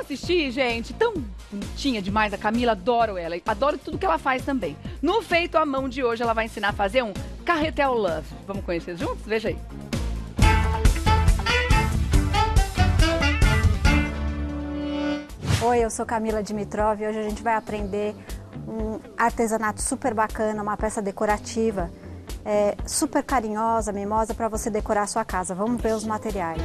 assistir, gente? Tão bonitinha demais a Camila, adoro ela. Adoro tudo que ela faz também. No Feito à Mão de hoje, ela vai ensinar a fazer um carretel love. Vamos conhecer juntos? Veja aí. Oi, eu sou Camila Dimitrov e hoje a gente vai aprender um artesanato super bacana, uma peça decorativa, super carinhosa, mimosa para você decorar a sua casa. Vamos ver os materiais.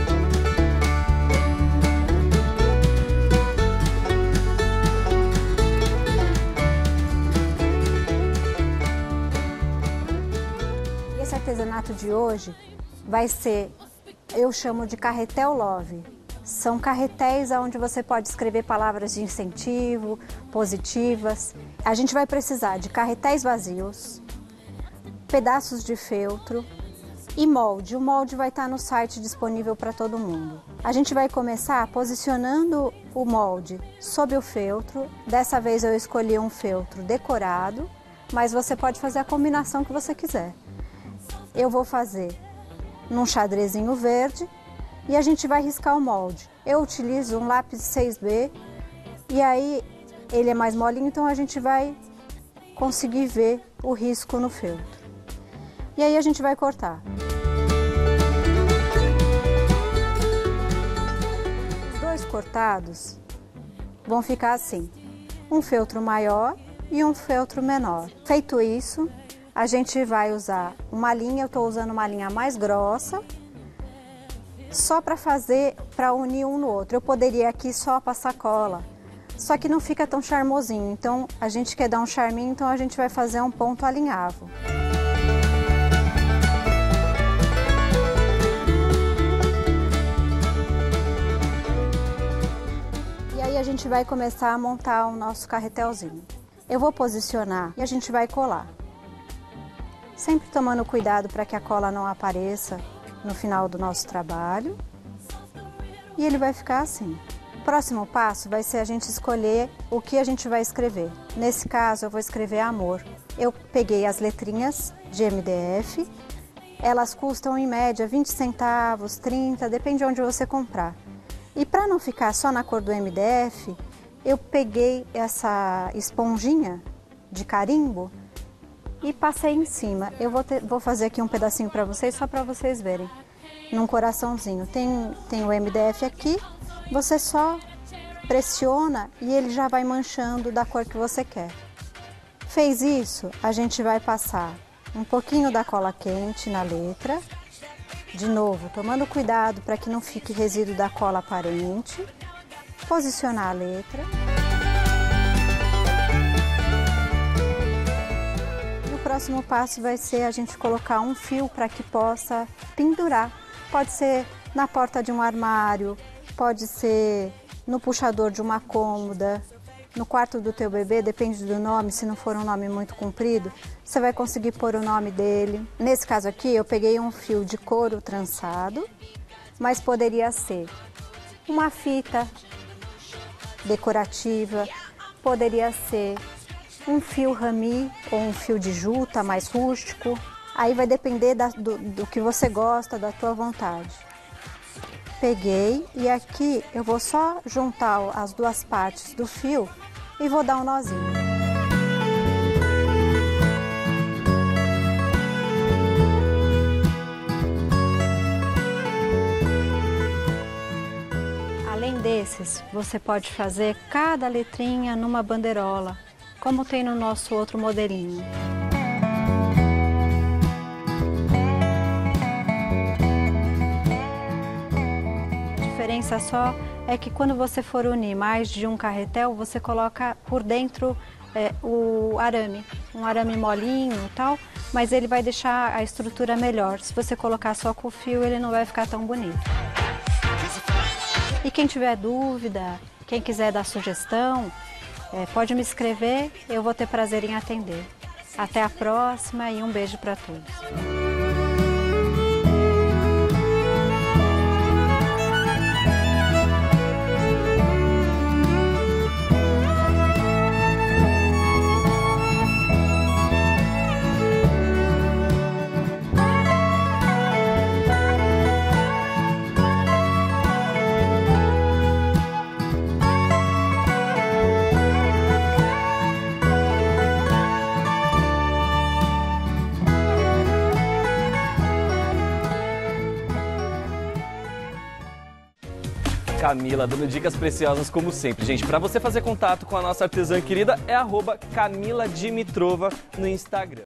Esse artesanato de hoje vai ser, eu chamo de carretel love. São carretéis onde você pode escrever palavras de incentivo, positivas. A gente vai precisar de carretéis vazios, pedaços de feltro e molde. O molde vai estar no site disponível para todo mundo. A gente vai começar posicionando o molde sob o feltro. Dessa vez eu escolhi um feltro decorado, mas você pode fazer a combinação que você quiser. Eu vou fazer num xadrezinho verde e a gente vai riscar o molde. Eu utilizo um lápis 6B e aí ele é mais molinho, então a gente vai conseguir ver o risco no feltro. E aí a gente vai cortar. Os dois cortados vão ficar assim, um feltro maior e um feltro menor. Feito isso, a gente vai usar uma linha, eu estou usando uma linha mais grossa, só para unir um no outro. Eu poderia aqui só passar cola, só que não fica tão charmosinho. Então a gente quer dar um charminho, então a gente vai fazer um ponto alinhavo. E aí a gente vai começar a montar o nosso carretelzinho. Eu vou posicionar e a gente vai colar. Sempre tomando cuidado para que a cola não apareça no final do nosso trabalho. E ele vai ficar assim. O próximo passo vai ser a gente escolher o que a gente vai escrever. Nesse caso eu vou escrever amor. Eu peguei as letrinhas de MDF. Elas custam em média 20 centavos, 30, depende de onde você comprar. E para não ficar só na cor do MDF, eu peguei essa esponjinha de carimbo e passei em cima. Eu vou fazer aqui um pedacinho para vocês, só para vocês verem. Num coraçãozinho. Tem o MDF aqui, você só pressiona e ele já vai manchando da cor que você quer. Fez isso, a gente vai passar um pouquinho da cola quente na letra. De novo, tomando cuidado para que não fique resíduo da cola aparente. Posicionar a letra. O próximo passo vai ser a gente colocar um fio para que possa pendurar. Pode ser na porta de um armário, pode ser no puxador de uma cômoda, no quarto do teu bebê, depende do nome, se não for um nome muito comprido, você vai conseguir pôr o nome dele. Nesse caso aqui eu peguei um fio de couro trançado, mas poderia ser uma fita decorativa, poderia ser um fio rami ou um fio de juta mais rústico. Aí vai depender do que você gosta, da tua vontade. Peguei e aqui eu vou só juntar as duas partes do fio e vou dar um nozinho. Além desses, você pode fazer cada letrinha numa bandeirola, como tem no nosso outro modelinho. A diferença só é que quando você for unir mais de um carretel, você coloca por dentro o arame, um arame molinho e tal, mas ele vai deixar a estrutura melhor. Se você colocar só com o fio, ele não vai ficar tão bonito. E quem tiver dúvida, quem quiser dar sugestão, pode me escrever, eu vou ter prazer em atender. Até a próxima e um beijo para todos. Camila, dando dicas preciosas como sempre. Gente, para você fazer contato com a nossa artesã querida, é @CamilaDimitrova no Instagram.